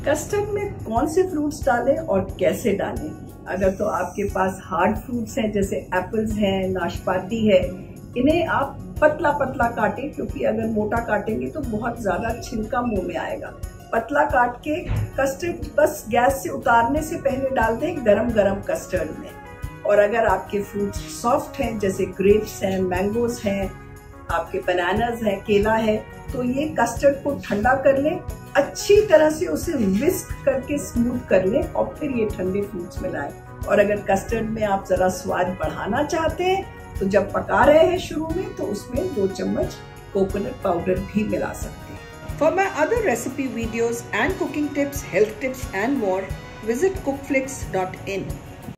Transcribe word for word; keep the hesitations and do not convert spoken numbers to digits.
Custard में कौन से फ्रूट्स डालें और कैसे डालें? अगर तो आपके पास हार्ड फ्रूट्स हैं जैसे एप्पल्स हैं, नाशपाती है, इन्हें आप पतला पतला काटें, क्योंकि अगर मोटा काटेंगे तो बहुत ज्यादा छिलका मुंह में आएगा। पतला काट के कस्टर्ड बस गैस से उतारने से पहले डाल दें गरम गरम कस्टर्ड में। और अगर आपके फ्रूट्स सॉफ्ट हैं जैसे ग्रेप्स हैं, मैंगोज हैं, आपके बनानास है, केला है, तो ये कस्टर्ड को ठंडा कर लें, अच्छी तरह से उसे विस्क करके स्मूथ कर लें और फिर ये ठंडे फ्रूट्स मिलाएं। और अगर कस्टर्ड में आप जरा स्वाद बढ़ाना चाहते हैं तो जब पका रहे हैं शुरू में तो उसमें दो चम्मच कोकोनट पाउडर भी मिला सकते हैं। For my other recipe videos and cooking tips, health tips and more, visit cookflix dot in.